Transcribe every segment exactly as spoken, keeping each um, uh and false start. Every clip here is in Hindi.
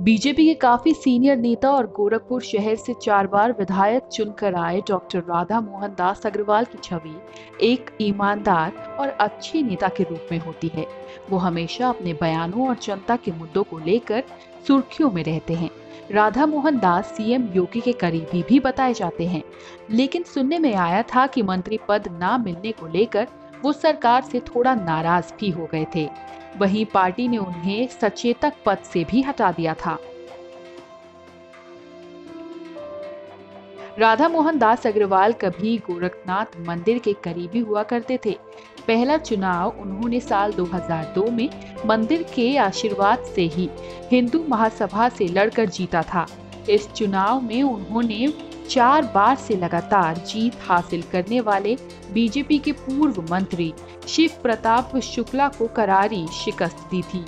बीजेपी के काफी सीनियर नेता और गोरखपुर शहर से चार बार विधायक चुनकर आए डॉक्टर राधा मोहन दास अग्रवाल की छवि एक ईमानदार और अच्छे नेता के रूप में होती है। वो हमेशा अपने बयानों और जनता के मुद्दों को लेकर सुर्खियों में रहते हैं। राधा मोहन दास सीएम योगी के करीबी भी बताए जाते हैं, लेकिन सुनने में आया था कि मंत्री पद ना मिलने को लेकर वो सरकार से थोड़ा नाराज भी हो गए थे। वहीं पार्टी ने उन्हें सचेतक पद से भी हटा दिया था। राधा मोहन दास अग्रवाल कभी गोरखनाथ मंदिर के करीबी हुआ करते थे। पहला चुनाव उन्होंने साल दो हज़ार दो में मंदिर के आशीर्वाद से ही हिंदू महासभा से लड़कर जीता था। इस चुनाव में उन्होंने चार बार से लगातार जीत हासिल करने वाले बीजेपी के पूर्व मंत्री शिव प्रताप शुक्ला को करारी शिकस्त दी थी।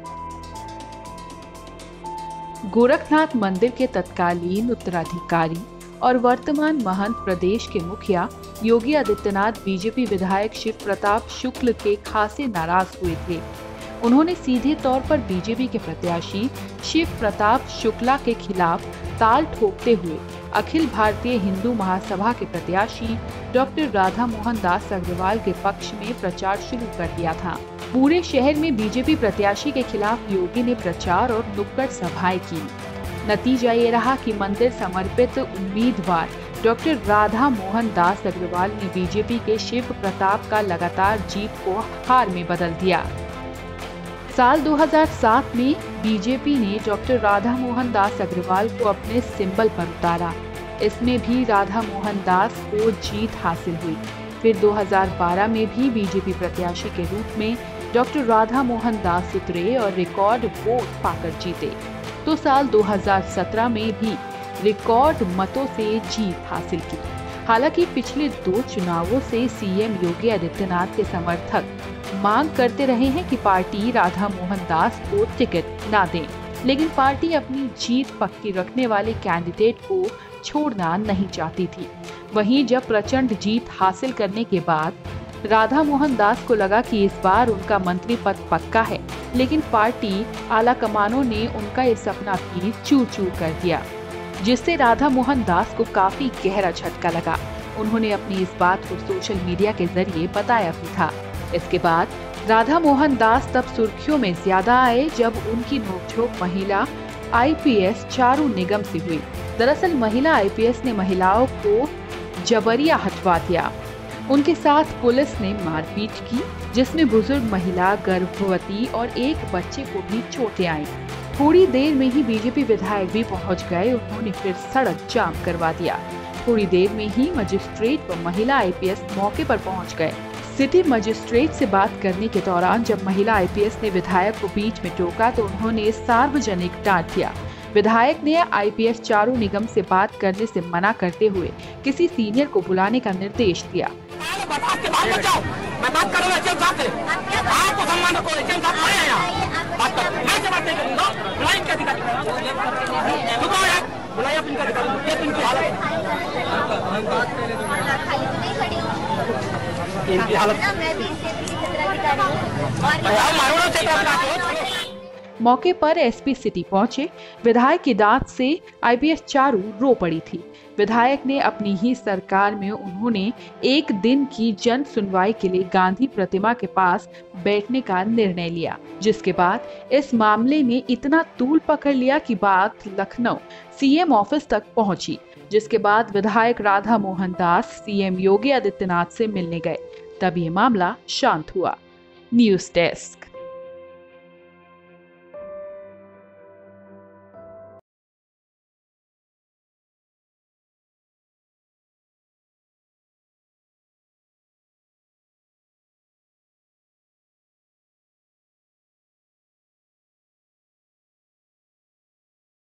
गोरखनाथ मंदिर के तत्कालीन उत्तराधिकारी और वर्तमान महंत प्रदेश के मुखिया योगी आदित्यनाथ बीजेपी विधायक शिव प्रताप शुक्ल के खासे नाराज हुए थे। उन्होंने सीधे तौर पर बीजेपी के प्रत्याशी शिव प्रताप शुक्ला के खिलाफ ताल ठोकते हुए अखिल भारतीय हिंदू महासभा के प्रत्याशी डॉक्टर राधा मोहन दास अग्रवाल के पक्ष में प्रचार शुरू कर दिया था। पूरे शहर में बीजेपी प्रत्याशी के खिलाफ योगी ने प्रचार और नुक्कड़ सभाएं की। नतीजा ये रहा कि मंदिर समर्पित उम्मीदवार डॉक्टर राधा मोहन दास अग्रवाल ने बीजेपी के शिव प्रताप का लगातार जीत को हार में बदल दिया। साल दो हज़ार सात में बीजेपी ने डॉक्टर राधा मोहन दास अग्रवाल को अपने सिंबल पर उतारा। इसमें भी राधा मोहन दास को जीत हासिल हुई। फिर दो हज़ार बारह में भी बीजेपी प्रत्याशी के रूप में डॉक्टर राधा मोहन दास उतरे और रिकॉर्ड वोट पाकर जीते। तो साल दो हज़ार सत्रह में भी रिकॉर्ड मतों से जीत हासिल की। हालांकि पिछले दो चुनावों से सीएम योगी आदित्यनाथ के समर्थक मांग करते रहे हैं कि पार्टी राधा मोहन दास को टिकट ना दें, लेकिन पार्टी अपनी जीत पक्की रखने वाले कैंडिडेट को छोड़ना नहीं चाहती थी। वहीं जब प्रचंड जीत हासिल करने के बाद राधा मोहन दास को लगा कि इस बार उनका मंत्री पद पक्का है, लेकिन पार्टी आला कमानों ने उनका ये सपना भी चूर चूर कर दिया, जिससे राधा मोहन दास को काफी गहरा झटका लगा। उन्होंने अपनी इस बात को सोशल मीडिया के जरिए बताया भी था। इसके बाद राधा मोहन दास तब सुर्खियों में ज्यादा आए जब उनकी नोकझोंक महिला आईपीएस चारू निगम से हुई। दरअसल महिला आईपीएस ने महिलाओं को जबरिया हटवा दिया। उनके साथ पुलिस ने मारपीट की, जिसमें बुजुर्ग महिला, गर्भवती और एक बच्चे को भी चोटें आईं। थोड़ी देर में ही बीजेपी विधायक भी पहुंच गए। उन्होंने फिर सड़क जाम करवा दिया। थोड़ी देर में ही मजिस्ट्रेट व महिला आईपीएस मौके पर पहुंच गए। सिटी मजिस्ट्रेट से बात करने के दौरान जब महिला आईपीएस ने विधायक को बीच में टोका तो उन्होंने सार्वजनिक डांट दिया। विधायक ने आईपीएस चारू निगम से बात करने से मना करते हुए किसी सीनियर को बुलाने का निर्देश दिया। इनकी हालत मौके पर एसपी सिटी पहुंचे। विधायक की डांट से आईपीएस चारू रो पड़ी थी। विधायक ने अपनी ही सरकार में उन्होंने एक दिन की जन सुनवाई के लिए गांधी प्रतिमा के पास बैठने का निर्णय लिया, जिसके बाद इस मामले ने इतना तूल पकड़ लिया कि बात लखनऊ सीएम ऑफिस तक पहुंची, जिसके बाद विधायक राधा मोहन दास सीएम योगी आदित्यनाथ से मिलने गए। तब ये मामला शांत हुआ। News desk.